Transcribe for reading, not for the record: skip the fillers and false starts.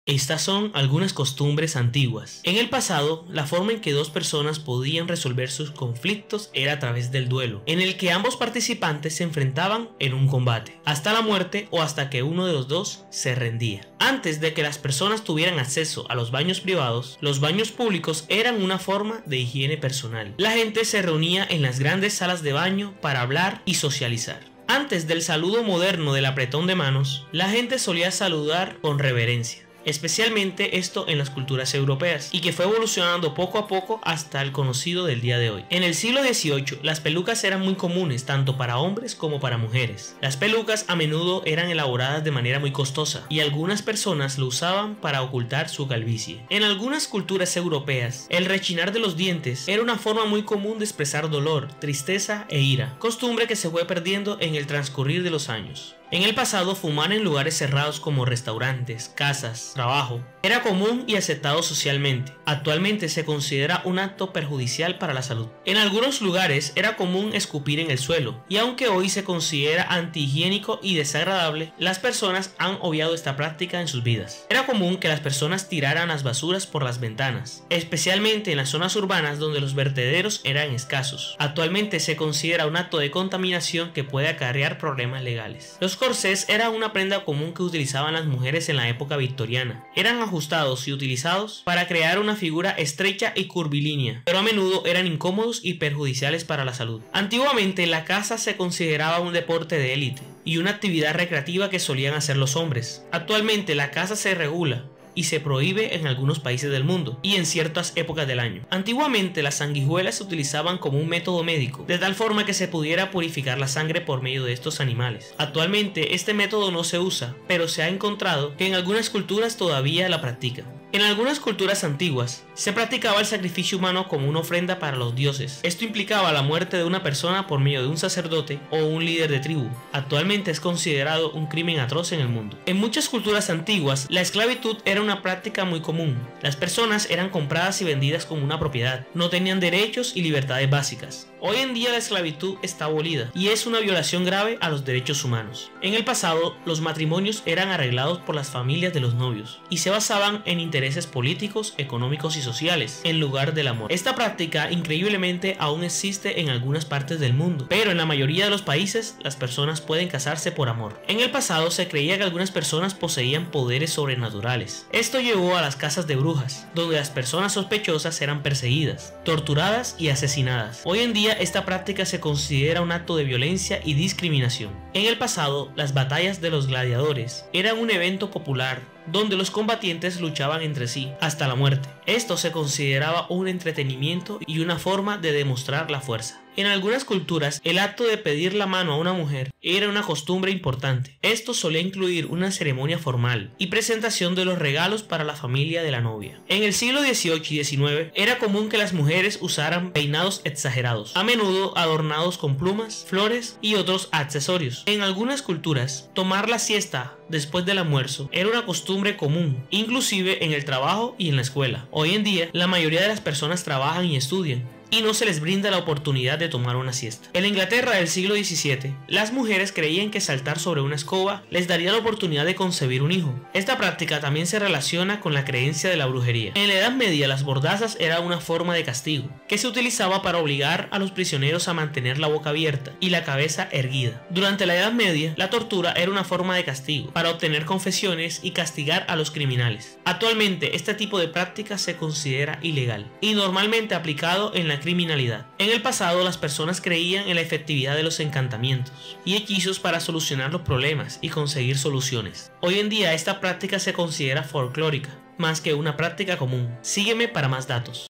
Estas son algunas costumbres antiguas. En el pasado, la forma en que dos personas podían resolver sus conflictos era a través del duelo, en el que ambos participantes se enfrentaban en un combate, hasta la muerte o hasta que uno de los dos se rendía. Antes de que las personas tuvieran acceso a los baños privados, los baños públicos eran una forma de higiene personal. La gente se reunía en las grandes salas de baño para hablar y socializar. Antes del saludo moderno del apretón de manos, la gente solía saludar con reverencia, especialmente esto en las culturas europeas, y que fue evolucionando poco a poco hasta el conocido del día de hoy. En el siglo XVIII, las pelucas eran muy comunes tanto para hombres como para mujeres. Las pelucas a menudo eran elaboradas de manera muy costosa, y algunas personas lo usaban para ocultar su calvicie. En algunas culturas europeas, el rechinar de los dientes era una forma muy común de expresar dolor, tristeza e ira, costumbre que se fue perdiendo en el transcurrir de los años. En el pasado, fumar en lugares cerrados como restaurantes, casas, trabajo, era común y aceptado socialmente. Actualmente se considera un acto perjudicial para la salud. En algunos lugares era común escupir en el suelo, y aunque hoy se considera antihigiénico y desagradable, las personas han obviado esta práctica en sus vidas. Era común que las personas tiraran las basuras por las ventanas, especialmente en las zonas urbanas donde los vertederos eran escasos. Actualmente se considera un acto de contaminación que puede acarrear problemas legales. Los corsés era una prenda común que utilizaban las mujeres en la época victoriana. Eran ajustados y utilizados para crear una figura estrecha y curvilínea, pero a menudo eran incómodos y perjudiciales para la salud. Antiguamente, la caza se consideraba un deporte de élite y una actividad recreativa que solían hacer los hombres. Actualmente, la caza se regula y se prohíbe en algunos países del mundo y en ciertas épocas del año. Antiguamente, las sanguijuelas se utilizaban como un método médico, de tal forma que se pudiera purificar la sangre por medio de estos animales. Actualmente este método no se usa, pero se ha encontrado que en algunas culturas todavía la practican. En algunas culturas antiguas, se practicaba el sacrificio humano como una ofrenda para los dioses. Esto implicaba la muerte de una persona por medio de un sacerdote o un líder de tribu. Actualmente es considerado un crimen atroz en el mundo. En muchas culturas antiguas, la esclavitud era una práctica muy común. Las personas eran compradas y vendidas como una propiedad. No tenían derechos y libertades básicas. Hoy en día la esclavitud está abolida y es una violación grave a los derechos humanos. En el pasado, los matrimonios eran arreglados por las familias de los novios y se basaban en intereses políticos, económicos y sociales, en lugar del amor. Esta práctica, increíblemente, aún existe en algunas partes del mundo, pero en la mayoría de los países, las personas pueden casarse por amor. En el pasado se creía que algunas personas poseían poderes sobrenaturales. Esto llevó a las casas de brujas, donde las personas sospechosas eran perseguidas, torturadas y asesinadas. Hoy en día, esta práctica se considera un acto de violencia y discriminación. En el pasado, las batallas de los gladiadores eran un evento popular donde los combatientes luchaban entre sí hasta la muerte. Esto se consideraba un entretenimiento y una forma de demostrar la fuerza. En algunas culturas, el acto de pedir la mano a una mujer era una costumbre importante. Esto solía incluir una ceremonia formal y presentación de los regalos para la familia de la novia. En el siglo XVIII y XIX era común que las mujeres usaran peinados exagerados, a menudo adornados con plumas, flores y otros accesorios. En algunas culturas, tomar la siesta después del almuerzo era una costumbre común, inclusive en el trabajo y en la escuela. Hoy en día, la mayoría de las personas trabajan y estudian, y no se les brinda la oportunidad de tomar una siesta. En la Inglaterra del siglo XVII, las mujeres creían que saltar sobre una escoba les daría la oportunidad de concebir un hijo. Esta práctica también se relaciona con la creencia de la brujería. En la Edad Media, las mordazas era una forma de castigo, que se utilizaba para obligar a los prisioneros a mantener la boca abierta y la cabeza erguida. Durante la Edad Media, la tortura era una forma de castigo, para obtener confesiones y castigar a los criminales. Actualmente, este tipo de práctica se considera ilegal y normalmente aplicado en la criminalidad. En el pasado, las personas creían en la efectividad de los encantamientos y hechizos para solucionar los problemas y conseguir soluciones. Hoy en día, esta práctica se considera folclórica, más que una práctica común. Sígueme para más datos.